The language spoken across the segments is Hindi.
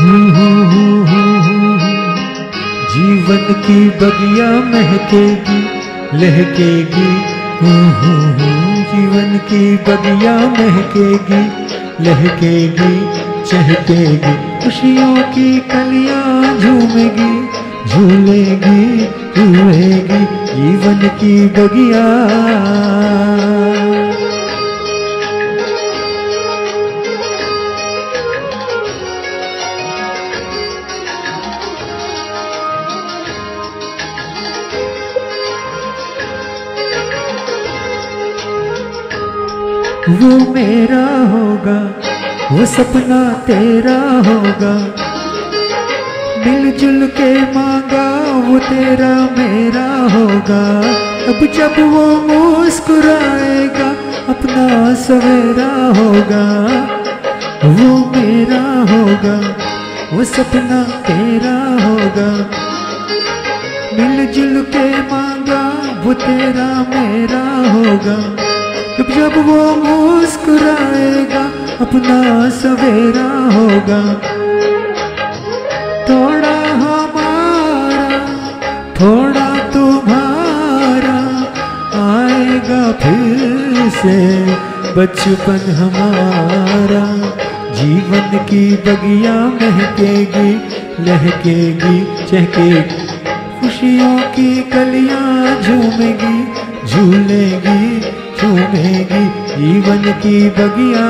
जीवन की बगिया महकेगी लहकेगी, जीवन की बगिया महकेगी लहकेगी चहकेगी, खुशियों की कलियां झूमेगी झूलेगी झूलेगी जीवन की बगिया। वो मेरा होगा वो सपना तेरा होगा, मिलजुल के मांगा वो तेरा मेरा होगा। अब जब वो मुस्कुराएगा अपना सवेरा होगा। वो मेरा होगा वो सपना तेरा होगा, मिलजुल के मांगा वो तेरा मेरा होगा। जब वो मुस्कुराएगा अपना सवेरा होगा। थोड़ा हमारा थोड़ा तुम्हारा आएगा फिर से बचपन हमारा। जीवन की बगिया महकेगी लहकेगी चहकेगी, खुशियों की कलियां झूमेगी झूलेगी झूमेगी जीवन की बगिया।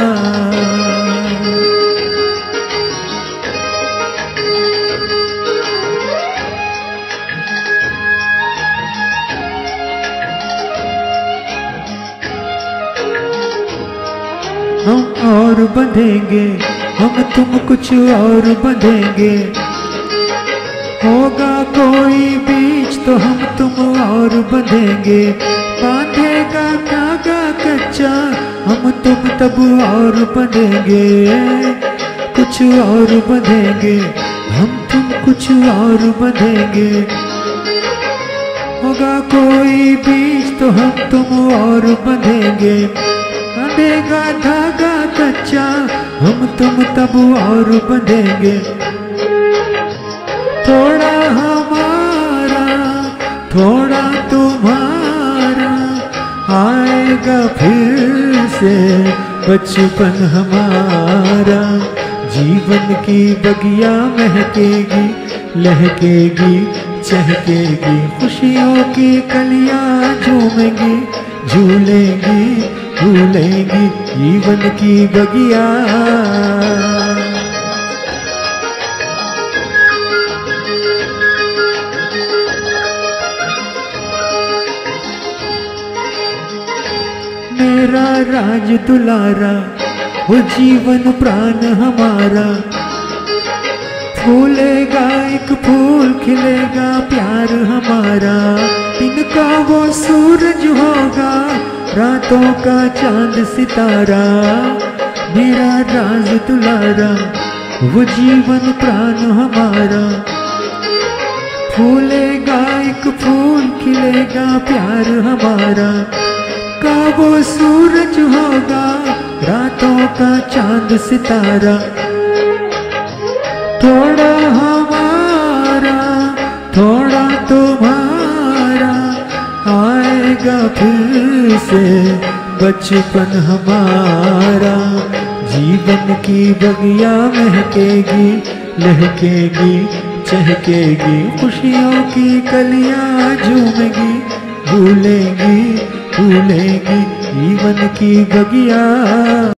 हम और बंधेंगे हम तुम कुछ और बंधेंगे, होगा कोई बीच तो हम तुम और बंधेंगे। बांधेगा धागा कच्चा हम तुम तब और बंधेंगे, कुछ और बंधेंगे हम तुम कुछ और बंधेंगे। होगा कोई बीच तो हम तुम और बंधेंगे। बांधेगा धागा कच्चा हम तुम तब और बंधेंगे। थोड़ा हमारा थोड़ा तुम्हारा आएगा फिर से बचपन हमारा। जीवन की बगिया महकेगी लहकेगी चहकेगी, खुशियों की कलियां झूमेगी झूलेगी झूलेगी जीवन की बगिया। मेरा राज दुलारा वो जीवन प्राण हमारा, फूलेगा एक फूल खिलेगा प्यार हमारा। दिन का वो सूरज होगा रातों का चांद सितारा। मेरा राज दुलारा वो जीवन प्राण हमारा, फूलेगा एक फूल खिलेगा प्यार हमारा। का वो सूरज होगा रातों का चांद सितारा। थोड़ा हमारा थोड़ा तुम्हारा आएगा फिर से बचपन हमारा। जीवन की बगिया महकेगी लहकेगी चहकेगी, खुशियों की कलियां झूमेगी झूलेगी झूलेगी जीवन की बगिया।